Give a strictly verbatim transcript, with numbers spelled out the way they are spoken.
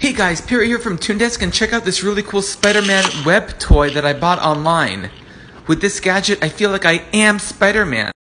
Hey guys, Perry here from Toon Desk, and check out this really cool Spider-Man web toy that I bought online. With this gadget, I feel like I am Spider-Man.